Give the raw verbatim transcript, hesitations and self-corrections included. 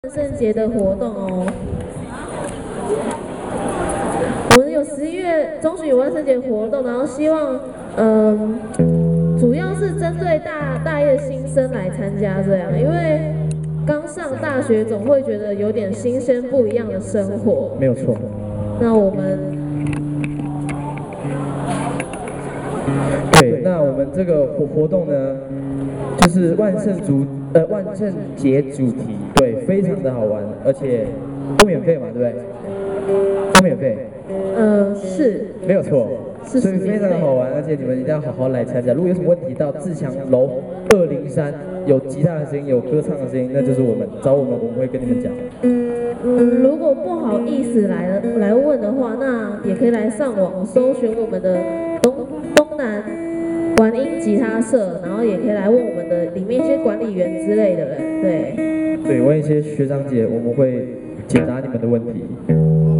万圣节的活动哦。我们有十一月中旬有万圣节活动，然后希望，嗯、呃，主要是针对大大一的新生来参加这样，因为刚上大学总会觉得有点新鲜不一样的生活。 没有错。 那我们。 对，那我们这个活活动呢，就是万圣主呃万圣节主题，对，非常的好玩，而且都免费嘛，对不对？都免费。 呃，是。 没有错。 是。 所以非常的好玩，而且你们一定要好好来参加。如果有什么问题，到自强楼二零三有吉他的声音，有歌唱的声音，那就是我们找我们，我们会跟你们讲。 嗯，如果不好意思来来问的话，那也可以来上网搜寻我们的东东南玩音吉他社，然后也可以来问我们的里面一些管理员之类的人，对。 对，问一些学长姐，我们会解答你们的问题。